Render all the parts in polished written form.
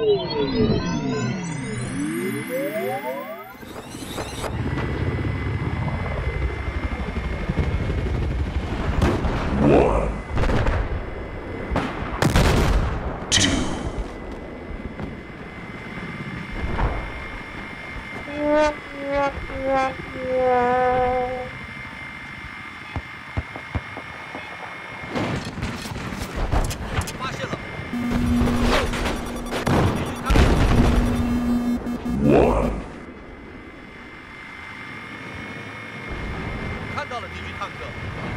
看到了敌军坦克。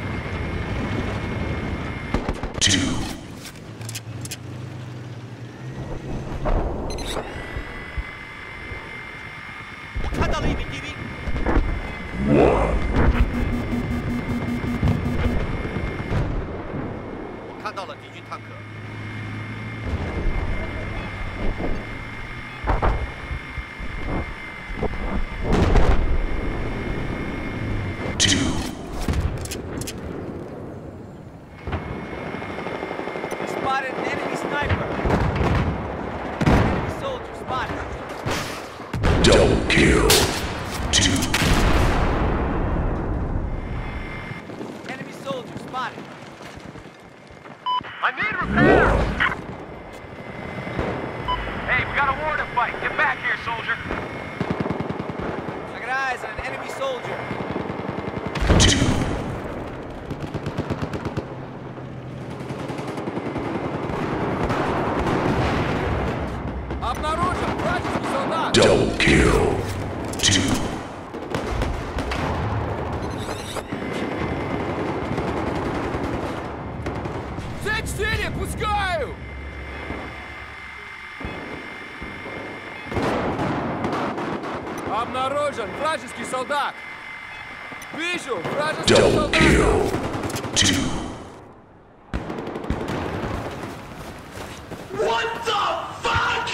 我看到了一名敌兵。我看到了敌军坦克。 Spotted an enemy sniper. Enemy soldier spotted. Double kill. 2. Enemy soldier spotted. I need repairs. Hey, we got a war to fight. Get back here, soldier. I got eyes on an enemy soldier. 2. Обнаружен вражеский солдат. Double kill. 2. C4, пускаю! Обнаружен вражеский солдат. Вижу вражеский Double солдат. kill. 2. What the fuck?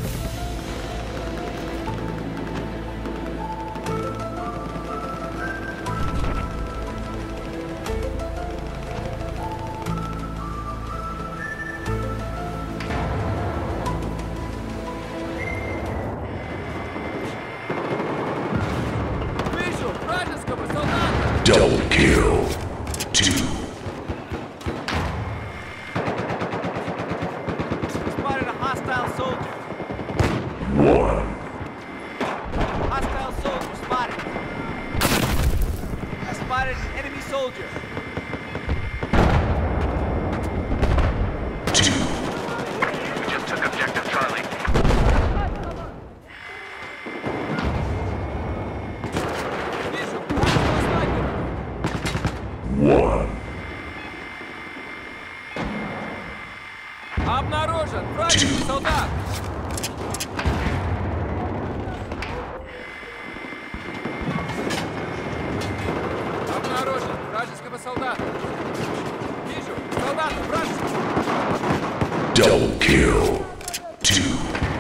Вижу вражеского солдата. Double kill. 2. Spotted a hostile soldier. 1. Hostile soldier spotted. I spotted an enemy soldier. 2. We just took objective Charlie. Вижу вражеского снайпера. 1. Обнаружен вражеский солдат. Обнаружен вражеского солдата. Вижу солдата вражеского. Double kill. 2.